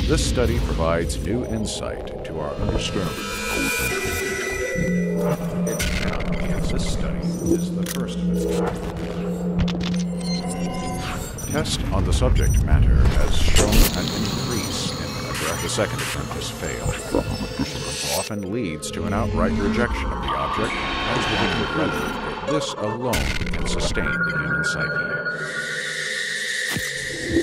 This study provides new insight into our understanding. It cannot be, as this study is the first of its kind. Test on the subject matter has shown an increase in the second attempt has failed. This often leads to an outright rejection of the object, as debated whether this alone can sustain the human psyche.